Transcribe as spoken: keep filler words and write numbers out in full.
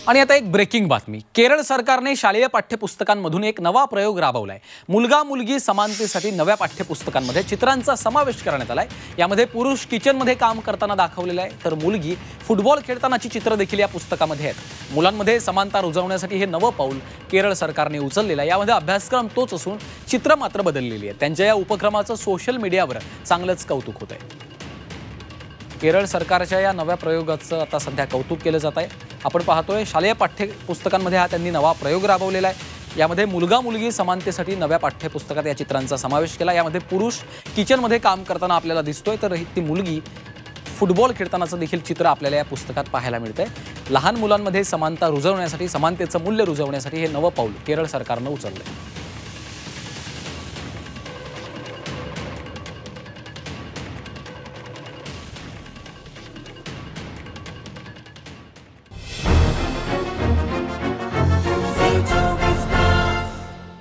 आणि आता एक ब्रेकिंग बातमी। केरळ सरकारने शालेय पाठ्यपुस्तकांमधून एक नवा प्रयोग राबवलाय। मुलगा मुलगी समानतेसाठी नव्या पाठ्यपुस्तकांमध्ये चित्रांचा समावेश करण्यात आलाय। यामध्ये पुरुष किचनमध्ये काम करताना दाखवलेला आहे, तर मुलगी फुटबॉल खेळतानाची चित्र देखील या पुस्तकामध्ये आहेत। मुलांमध्ये समानता रुजवण्यासाठी हे नवं पाऊल केरळ सरकारने उचललेलं आहे। यामध्ये अभ्यासक्रम तोच असून चित्र मात्र बदललेली आहेत। त्यांच्या या उपक्रमाचं सोशल मीडियावर चांगलंच कौतुक होत आहे। केरळ सरकारच्या या नव्या प्रयोगाचं आता सध्या कौतुक केलं जात आहे। आपण पाहतोय शालेय पाठ्यपुस्तकांमध्ये हा त्यांनी नवा प्रयोग राबवलेला आहे। यामध्ये मुलगा मुलगी समानतेसाठी नव्या पाठ्यपुस्तकात या चित्रांचा समावेश केला। यामध्ये पुरुष किचनमध्ये काम करताना आपल्याला दिसतोय, तर ती मुलगी फुटबॉल खेळतानाचं देखील चित्र आपल्याला या पुस्तकात पाहायला मिळतंय। लहान मुलांमध्ये समानता रुजवण्यासाठी, समानतेचं मूल्य रुजवण्यासाठी हे नवं पाऊल केरळ सरकारनं उचललंय।